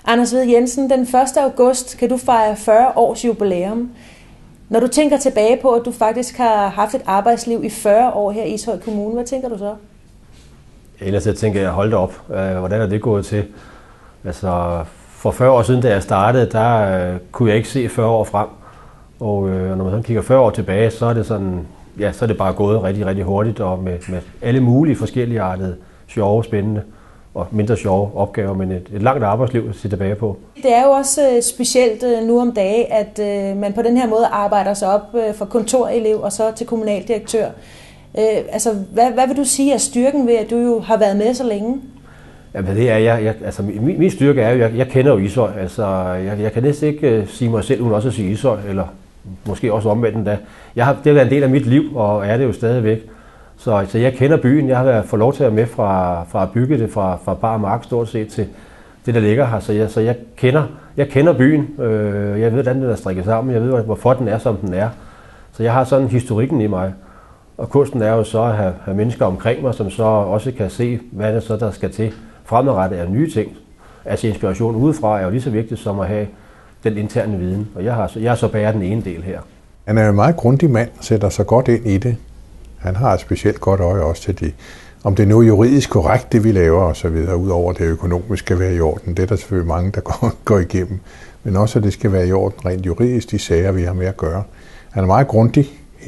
Anders Ved Jensen, den 1. august kan du fejre 40 års jubilæum. Når du tænker tilbage på, at du faktisk har haft et arbejdsliv i 40 år her i Ishøj Kommune, hvad tænker du så? Ellers tænker jeg, hold da op. Hvordan er det gået til? Altså, for 40 år siden, da jeg startede, der kunne jeg ikke se 40 år frem. Og når man sådan kigger 40 år tilbage, så er det sådan, ja, så er det bare gået rigtig, rigtig hurtigt, og med alle mulige forskellige artede, sjove, spændende og mindre sjove opgaver, men et langt arbejdsliv at se tilbage på. Det er jo også specielt nu om dage, at man på den her måde arbejder sig op fra kontorelev og så til kommunaldirektør. Altså, hvad vil du sige er styrken ved, at du jo har været med så længe? Jamen, det er altså, min styrke er jo, jeg kender jo Ishøj. Altså, jeg kan næsten ikke sige mig selv, uden også at sige Ishøj, eller måske også omvendt endda. Det har været en del af mit liv, og er det jo stadigvæk. Så jeg kender byen. Jeg har fået lov til at være med fra at bygge det fra bar mark stort set til det, der ligger her. Så jeg kender byen. Jeg ved, hvordan den er strikket sammen. Jeg ved, hvorfor den er, som den er. Så jeg har sådan historikken i mig. Og kunsten er jo så at have mennesker omkring mig, som så også kan se, hvad det så, der skal til fremadrettet af nye ting. Altså inspiration udefra er jo lige så vigtigt som at have den interne viden. Og jeg har så bare den ene del her. Han er en meget grundig mand, sætter sig godt ind i det. Han har et specielt godt øje også til det. Om det nu er juridisk korrekt, det vi laver og så videre, udover det økonomisk skal være i orden. Det er der selvfølgelig mange, der går igennem. Men også, at det skal være i orden rent juridisk, de sager, vi har med at gøre. Han er meget grundig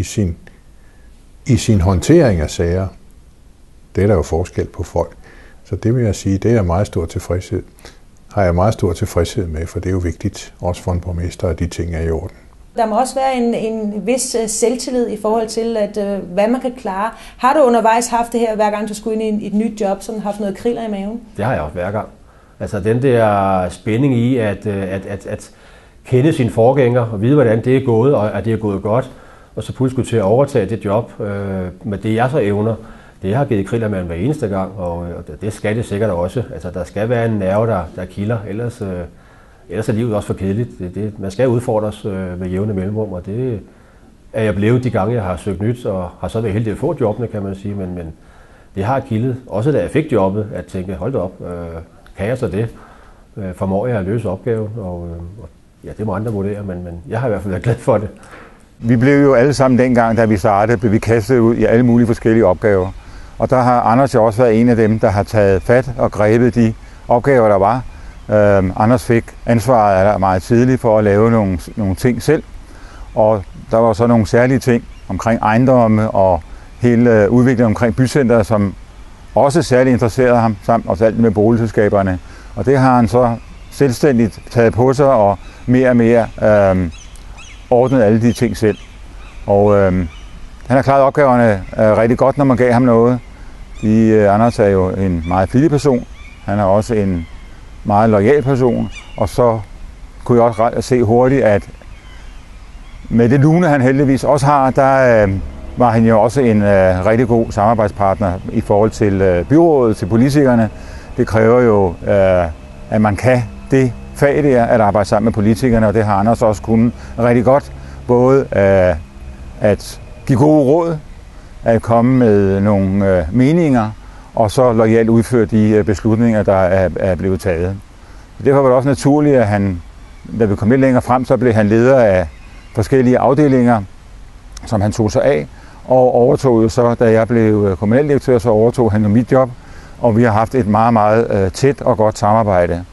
i sin håndtering af sager. Det er der jo forskel på folk. Så det vil jeg sige, det er meget stor tilfredshed. Har jeg meget stor tilfredshed med, for det er jo vigtigt, også for en borgmester, at de ting er i orden. Der må også være en vis selvtillid i forhold til, at hvad man kan klare. Har du undervejs haft det her, hver gang du skulle ind i et nyt job, sådan haft noget kriller i maven? Det har jeg også hver gang. Altså den der spænding i at kende sin forgænger og vide, hvordan det er gået, og at det er gået godt, og så pludselig skulle til at overtage det job med det, jeg så evner. Det har givet kriller med hver eneste gang, og det skal det sikkert også. Altså der skal være en nerve, der kilder, ellers er livet også for kedeligt. Man skal udfordres med jævne mellemrum, og det er jeg blevet de gange, jeg har søgt nyt, og har så været heldig at få jobbene, kan man sige, men det har kildet. Også da jeg fik jobbet, at tænke, hold da op, kan jeg så det? Formår jeg at løse opgaven? Og ja, det må andre vurdere, men jeg har i hvert fald været glad for det. Vi blev jo alle sammen dengang, da vi startede, blev vi kastet ud i alle mulige forskellige opgaver. Og der har Anders jo også været en af dem, der har taget fat og grebet de opgaver, der var. Anders fik ansvaret meget tidligt for at lave nogle ting selv. Og der var så nogle særlige ting omkring ejendomme og hele udviklingen omkring bycenteret, som også særligt interesserede ham, samt også alt med boligselskaberne. Og det har han så selvstændigt taget på sig og mere ordnet alle de ting selv. Og han har klaret opgaverne rigtig godt, når man gav ham noget. Anders er jo en meget flittig person. Han er også en meget loyal person. Og så kunne jeg også se hurtigt, at med det lune, han heldigvis også har, der var han jo også en rigtig god samarbejdspartner i forhold til byrådet, til politikerne. Det kræver jo, at man kan det fag der, at arbejde sammen med politikerne, og det har Anders også kunnet rigtig godt. Både at give gode råd, at komme med nogle meninger, og så loyalt udføre de beslutninger, der er blevet taget. Derfor var det også naturligt, at han, da vi kom lidt længere frem, så blev han leder af forskellige afdelinger, som han tog sig af, og overtog jo så, da jeg blev kommunaldirektør, så overtog han jo mit job, og vi har haft et meget, meget tæt og godt samarbejde.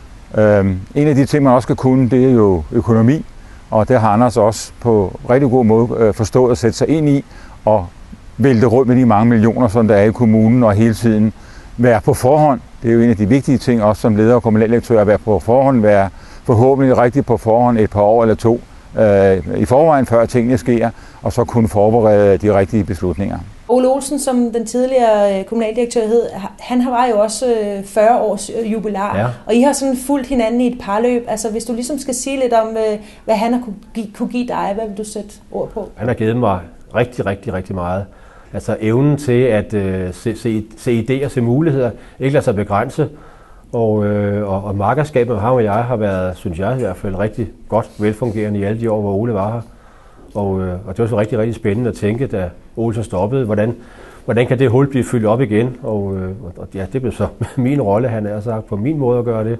En af de ting, man også skal kunne, det er jo økonomi, og det har Anders også på rigtig god måde forstået at sætte sig ind i, og vælte rundt med de mange millioner, som der er i kommunen, og hele tiden være på forhånd. Det er jo en af de vigtige ting, også som leder og kommunaldirektør, at være på forhånd, være forhåbentlig rigtig på forhånd et par år eller to i forvejen, før tingene sker, og så kunne forberede de rigtige beslutninger. Ole Olsen, som den tidligere kommunaldirektør hed, han var jo også 40 års jubilar, ja. Og I har sådan fulgt hinanden i et parløb. Altså hvis du ligesom skal sige lidt om, hvad han har kunne give dig, hvad vil du sætte ord på? Han har givet mig rigtig meget. Altså evnen til at se idéer, se muligheder, ikke lade sig begrænse. Og markerskabet med ham og jeg har været, synes jeg i hvert fald, rigtig godt velfungerende i alle de år, hvor Ole var her. Og det var så rigtig spændende at tænke, da Ole så stoppede, hvordan kan det hul blive fyldt op igen? Og ja, det blev så min rolle, han har sagt, på min måde at gøre det.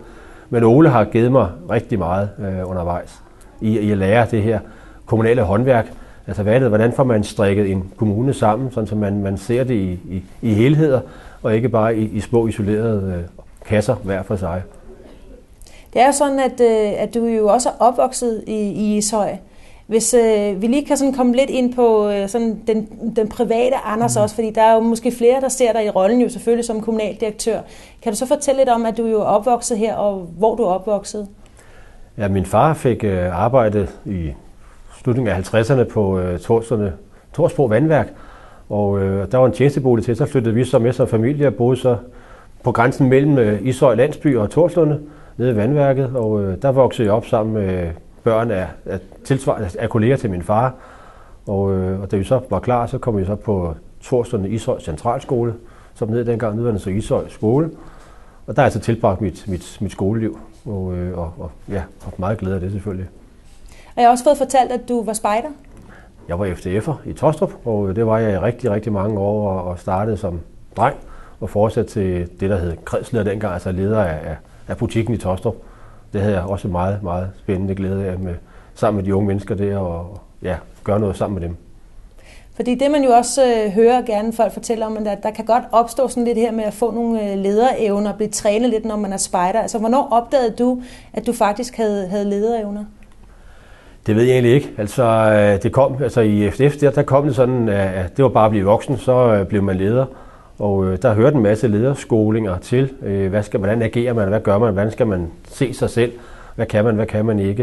Men Ole har givet mig rigtig meget undervejs i at lære det her kommunale håndværk. Altså hvordan får man strikket en kommune sammen, sådan så man ser det i helheder, og ikke bare i små isolerede kasser hver for sig. Det er jo sådan, at du jo også er opvokset i Ishøj. Hvis vi lige kan sådan komme lidt ind på sådan den private Anders også, fordi der er jo måske flere, der ser dig i rollen jo selvfølgelig som kommunaldirektør. Kan du så fortælle lidt om, at du jo er opvokset her, og hvor du er opvokset? Ja, min far fik arbejde i slutningen af 50'erne på Torsbro Vandværk, og der var en tjenestebolig til, så flyttede vi så med som familie og boede så på grænsen mellem Ishøj Landsby og Torslunde nede i vandværket, og der voksede jeg op sammen med børn af kolleger til min far, og da vi så var klar, så kom vi så på Torslunde Ishøj Centralskole, som ned dengang nuværende så Ishøj Skole, og der har jeg så tilbragt mit skoleliv, og haft meget glæde af det selvfølgelig. Og jeg har også fået fortalt, at du var spejder. Jeg var FDF'er i Tostrup, og det var jeg i rigtig, rigtig mange år, og startede som dreng og fortsatte til det, der hed kredsleder dengang, altså leder af butikken i Tostrup. Det havde jeg også meget, meget spændende glæde af sammen med de unge mennesker der, og gøre noget sammen med dem. Fordi det man jo også hører gerne folk fortælle om, at der kan godt opstå sådan lidt her med at få nogle lederevner og blive trænet lidt, når man er spejder. Altså hvornår opdagede du, at du faktisk havde lederevner? Det ved jeg egentlig ikke. Altså det kom, i FDF der kom det sådan, at det var bare at blive voksen, så blev man leder. Og der hørte en masse lederskolinger til, hvordan agerer man, hvad gør man, hvordan skal man se sig selv, hvad kan man ikke.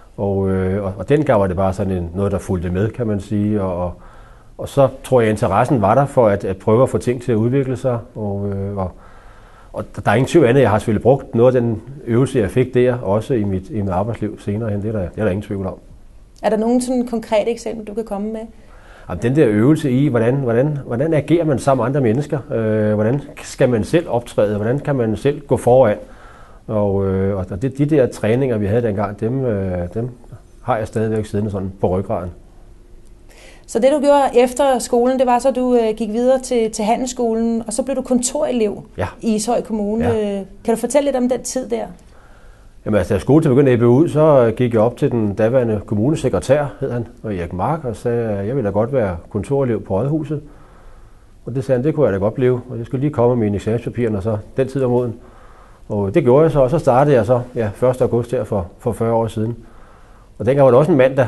Og dengang var det bare sådan noget, der fulgte med, kan man sige. Og så tror jeg, interessen var der for at prøve at få ting til at udvikle sig. Og der er ingen tvivl andet, jeg har selvfølgelig brugt noget af den øvelse, jeg fik der, også i mit arbejdsliv senere hen. Det er der ingen tvivl om. Er der nogen sådan konkrete eksempler, du kan komme med? Den der øvelse i, hvordan agerer man sammen med andre mennesker? Hvordan skal man selv optræde? Hvordan kan man selv gå foran? Og de der træninger, vi havde dengang, dem har jeg stadigvæk siddende sådan på ryggraden. Så det du gjorde efter skolen, det var så, at du gik videre til handelsskolen, og så blev du kontorelev i Ishøj Kommune. Ja. Kan du fortælle lidt om den tid der? Jamen altså, da skolen begyndte at æbbe ud, så gik jeg op til den daværende kommunesekretær, hed han, og Erik Mark, og sagde, at jeg ville da godt være kontorelev på Rådhuset. Og det sagde han, det kunne jeg da godt blive, og jeg skulle lige komme med mine eksamenspapirerne, og så den tid om moden. Og det gjorde jeg så, og så startede jeg så 1. august her for 40 år siden. Og dengang var det også en mandag,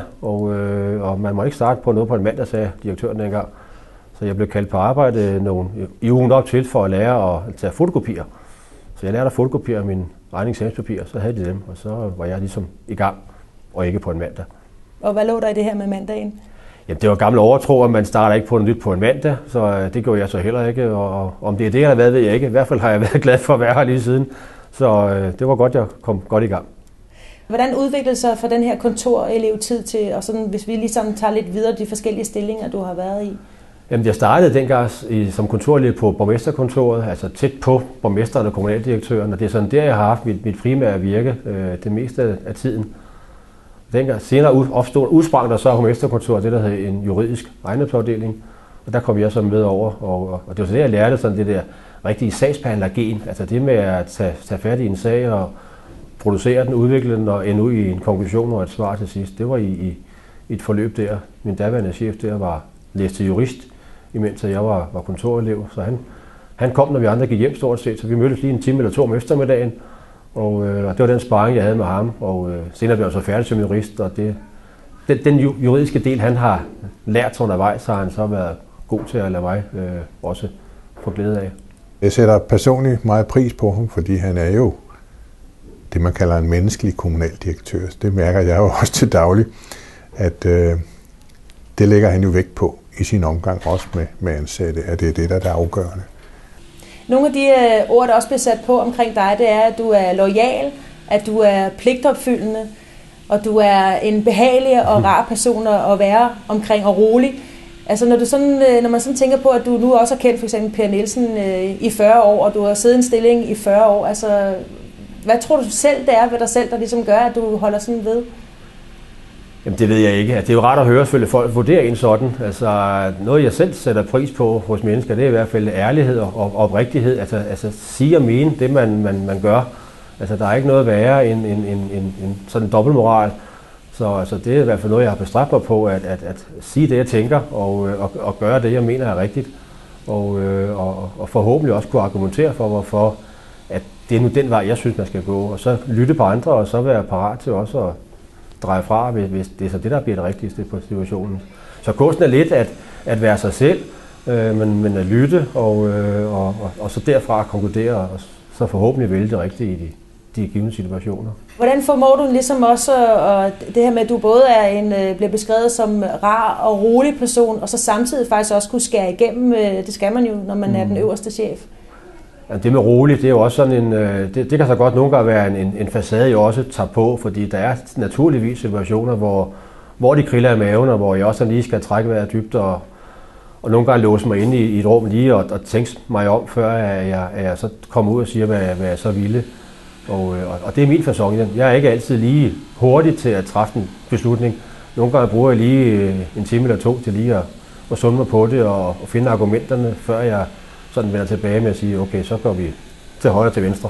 og man må ikke starte på noget på en mandag, sagde direktøren dengang. Så jeg blev kaldt på arbejde i ugen op til for at lære at tage fotokopier. Så jeg lærte at fotokopiere mine egne eksamenspapirer, så havde de dem, og så var jeg ligesom i gang, og ikke på en mandag. Og hvad lå der i det her med mandagen? Jamen, det var gammel overtro, at man starter ikke på noget nyt på en mandag, så det gjorde jeg så heller ikke, og om det er det eller hvad, ved jeg ikke. I hvert fald har jeg været glad for at være her lige siden, så det var godt, jeg kom godt i gang. Hvordan udviklede sig for den her kontorelevtid til, og sådan, hvis vi ligesom tager lidt videre de forskellige stillinger, du har været i? Jamen, jeg startede dengang som kontorelev på borgmesterkontoret, altså tæt på borgmesteren og kommunaldirektøren, og det er sådan der, jeg har haft mit primære virke det meste af tiden. Dengang senere udsprang der så borgmesterkontoret, det der hed en juridisk ejendomsafdeling, og der kom jeg så med over, og det var så det, jeg lærte sådan det der rigtige sagsbehandlergen, altså det med at tage fat i en sag og producere den, udvikle den og ende ud i en konklusion og et svar til sidst. Det var i et forløb der. Min daværende chef der læste til jurist, imens jeg var kontorelev, så han kom, når vi andre gik hjem stort set, så vi mødtes lige en time eller to om eftermiddagen, og det var den sparring, jeg havde med ham, og senere blev jeg så færdig som jurist, og den juridiske del, han har lært undervejs, har han så været god til at lade mig også få glæde af. Jeg sætter personligt meget pris på ham, fordi han er jo det, man kalder en menneskelig kommunaldirektør. Det mærker jeg jo også til daglig, at det lægger han jo vægt på i sin omgang, også med ansatte, at det er det, der er afgørende. Nogle af de ord, der også bliver sat på omkring dig, det er, at du er loyal, at du er pligtopfyldende, og du er en behagelig og rar person at være omkring og rolig. Altså når man sådan tænker på, at du nu også har kendt for eksempel Per Nielsen i 40 år, og du har siddet i en stilling i 40 år, altså hvad tror du selv, det er ved dig selv, der ligesom gør, at du holder sådan ved? Jamen det ved jeg ikke. Det er jo rart at høre selvfølgelig folk vurdere en sådan. Altså noget jeg selv sætter pris på hos mennesker, det er i hvert fald ærlighed og oprigtighed. Altså sige og mene det man gør. Altså, der er ikke noget værre end sådan en dobbeltmoral. Så det er i hvert fald noget, jeg har bestræbt mig på, at sige det, jeg tænker, og gøre det, jeg mener er rigtigt. Og forhåbentlig også kunne argumentere for, hvorfor at det er nu den vej, jeg synes, man skal gå. Og så lytte på andre, og så være parat til også at dreje fra, hvis det er så det, der bliver det rigtigste på situationen. Så kunsten er lidt at være sig selv, men at lytte, og så derfra konkludere, og så forhåbentlig vælge det rigtige i de givne situationer. Hvordan formår du ligesom også det her med, at du både bliver beskrevet som rar og rolig person, og så samtidig faktisk også kunne skære igennem, det skal man jo, når man er den øverste chef? Ja, det med rolig, det er jo også sådan en, det kan så godt nogle gange være en facade, jeg også tager på, fordi der er naturligvis situationer, hvor de kriller i maven, og hvor jeg også lige skal trække vejret dybt, og nogle gange låse mig inde i et rum lige og tænke mig om, før jeg så kommer ud og siger, hvad jeg så ville. Og det er min facon. Jeg er ikke altid lige hurtig til at træffe en beslutning. Nogle gange bruger jeg lige en time eller to til lige at sunde mig på det og finde argumenterne, før jeg sådan vender tilbage med at sige, okay, så går vi til højre og til venstre.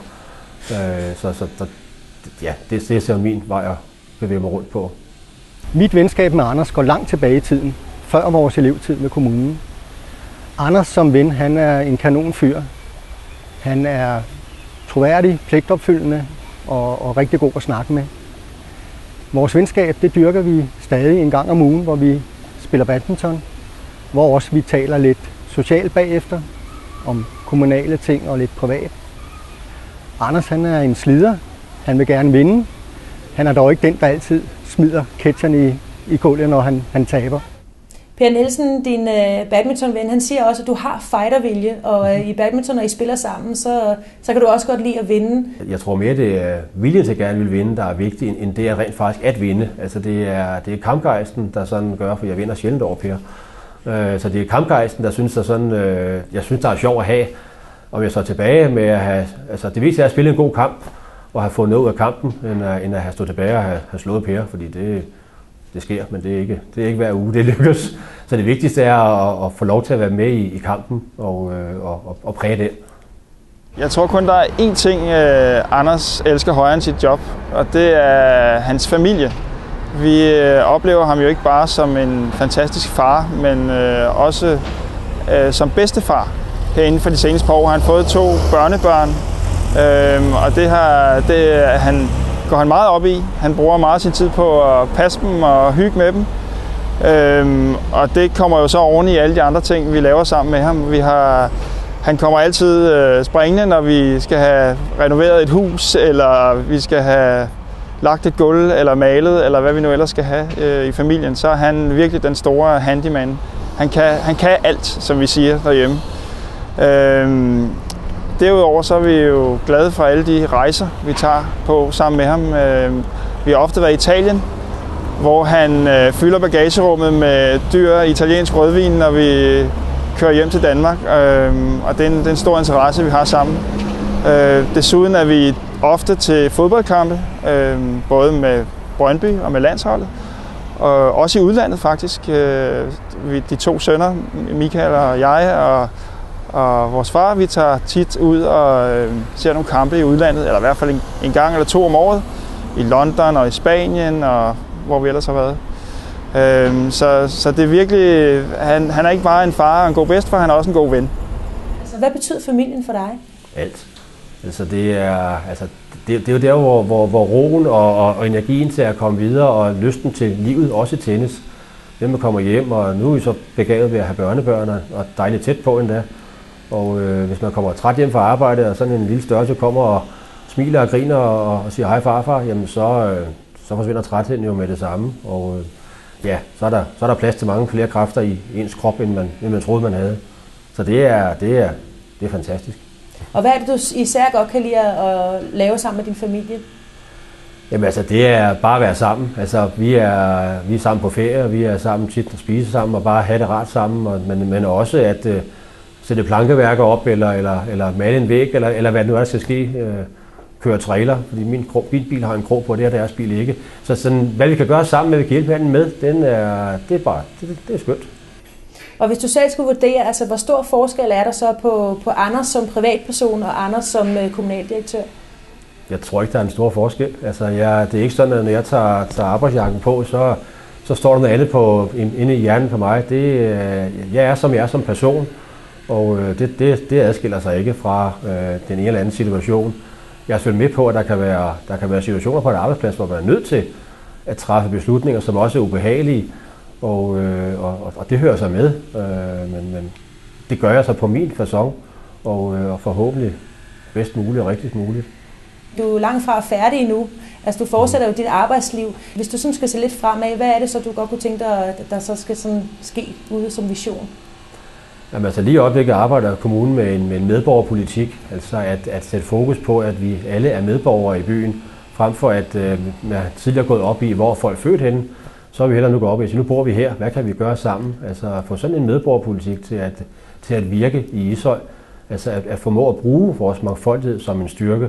Det er så min vej at bevæge mig rundt på. Mit venskab med Anders går langt tilbage i tiden, før vores elevtid med kommunen. Anders som ven, han er en kanonfyr. Han er troværdig, pligtopfyldende og rigtig god at snakke med. Vores venskab, det dyrker vi stadig en gang om ugen, hvor vi spiller badminton, hvor også vi taler lidt socialt bagefter, om kommunale ting og lidt privat. Anders, han er en slider. Han vil gerne vinde. Han er dog ikke den, der altid smider ketcheren i gulvet, når han taber. Per Nielsen, din badmintonven, han siger også, at du har fightervilje, og i badminton, når I spiller sammen, så kan du også godt lide at vinde. Jeg tror mere, det er viljen til at gerne vil vinde, der er vigtig, end det er rent faktisk at vinde. Altså det er kampgejsten, der sådan gør, for jeg vinder sjældent over Per. Så det er kampgejsten, der synes, jeg synes, der er sjov at have. Om jeg så er tilbage med at have, altså det vigtigste er at spille en god kamp, og have fået noget ud af kampen, end at have stået tilbage og have slået Per, fordi det sker, men det er ikke hver uge, det lykkes. Så det vigtigste er at få lov til at være med i kampen og præge det. Jeg tror kun, der er én ting, Anders elsker højere end sit job, og det er hans familie. Vi oplever ham jo ikke bare som en fantastisk far, men også som bedstefar. Herinde for de seneste par år har han fået 2 børnebørn, og det går han meget op i. Han bruger meget af sin tid på at passe dem og hygge med dem. Og det kommer jo så oven i alle de andre ting, vi laver sammen med ham. Han kommer altid springende, når vi skal have renoveret et hus, eller vi skal have lagt et gulv, eller malet, eller hvad vi nu ellers skal have i familien. Så er han virkelig den store handyman. Han kan alt, som vi siger derhjemme. Derudover så er vi jo glade for alle de rejser, vi tager på sammen med ham. Vi har ofte været i Italien, hvor han fylder bagagerummet med dyr italiensk rødvin, når vi kører hjem til Danmark. Og det er en stor interesse, vi har sammen. Desuden er vi ofte til fodboldkampe, både med Brøndby og med landsholdet. Og også i udlandet faktisk. De 2 sønner, Michael og jeg, og vores far, vi tager tit ud og ser nogle kampe i udlandet, eller i hvert fald en gang eller 2 om året, i London og i Spanien, og hvor vi ellers har været. Så det er virkelig, han er ikke bare en far og en god bedstefar, han er også en god ven. Altså, hvad betyder familien for dig? Alt. Altså det er jo der, hvor roen og energien til at komme videre, og lysten til livet også tændes. Når man kommer hjem, og nu er vi så begavet ved at have børnebørn, og dejligt tæt på endda. Og hvis man kommer træt hjem fra arbejde, og sådan en lille størrelse kommer og smiler og griner og siger hej farfar, jamen så forsvinder trætheden jo med det samme. Og så er der plads til mange flere kræfter i ens krop, end man troede, man havde. Så det er fantastisk. Og hvad er det, du især godt kan lide at lave sammen med din familie? Jamen altså, det er bare at være sammen. Altså, vi er sammen på ferie, vi er sammen tit at spise sammen og bare have det rart sammen, men også at sætte plankeværker op, eller male en væg, eller hvad det nu er, der skal ske. Køre trailer, fordi min bil har en krog på, det er deres bil ikke. Så sådan, hvad vi kan gøre sammen med, vi kan hjælpe hinanden med, det er skønt. Og hvis du selv skulle vurdere, altså hvor stor forskel er der så på Anders som privatperson og Anders som kommunaldirektør? Jeg tror ikke, der er en stor forskel. Altså, det er ikke sådan, at når jeg tager arbejdsjakken på, så står der noget andet inde i hjernen for mig. Jeg er, som jeg er som person, og det adskiller sig ikke fra den ene eller anden situation. Jeg er selvfølgelig med på, at der kan være situationer på et arbejdsplads, hvor man er nødt til at træffe beslutninger, som også er ubehagelige, og det hører sig med. Men det gør jeg så på min facon, og forhåbentlig bedst muligt og rigtigst muligt. Du er langt fra færdig endnu. Altså, du fortsætter jo dit arbejdsliv. Hvis du sådan skal se lidt fremad, hvad er det så, du godt kunne tænke dig, at der så skal sådan ske ude som vision? Jamen, altså, lige i øjeblikket arbejder kommunen med en medborgerpolitik. Altså at sætte fokus på, at vi alle er medborgere i byen, frem for at man tidligere gået op i, hvor folk er født henne. Så er vi hellere nu gået op i, så nu bor vi her. Hvad kan vi gøre sammen? Altså få sådan en medborgerpolitik til at virke i Ishøj. Altså at formå at bruge vores mangfoldighed som en styrke.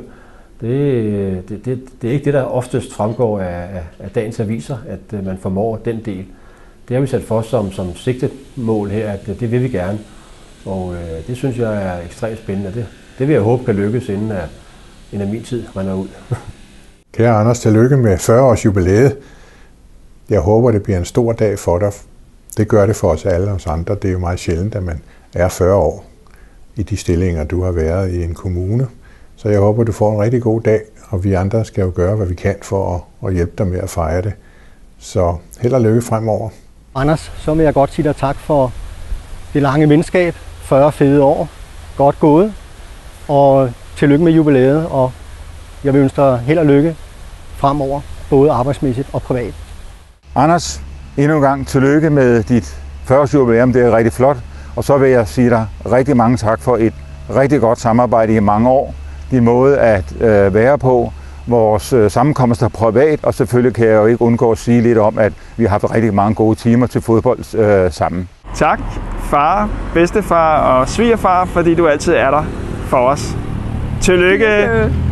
Det er ikke det, der oftest fremgår af dagens aviser, at man formår den del. Det har vi sat for som sigtet mål her, at det vil vi gerne. Og det synes jeg er ekstremt spændende. Det vil jeg håbe kan lykkes, inden min tid render ud. Kære Anders, tillykke med 40-års jubilæet. Jeg håber, det bliver en stor dag for dig. Det gør det for os alle os andre. Det er jo meget sjældent, at man er 40 år i de stillinger, du har været i en kommune. Så jeg håber, du får en rigtig god dag, og vi andre skal jo gøre, hvad vi kan for at hjælpe dig med at fejre det. Så held og lykke fremover. Anders, så vil jeg godt sige dig tak for det lange venskab. 40 fede år. Godt gået. Og tillykke med jubilæet, og jeg vil ønske dig held og lykke fremover, både arbejdsmæssigt og privat. Anders, endnu en gang tillykke med dit 40-års jubilæum. Det er rigtig flot. Og så vil jeg sige dig rigtig mange tak for et rigtig godt samarbejde i mange år. Din måde at være på, vores sammenkomster privat, og selvfølgelig kan jeg jo ikke undgå at sige lidt om, at vi har haft rigtig mange gode timer til fodbold sammen. Tak, far, bedstefar og svigerfar, fordi du altid er der for os. Tillykke!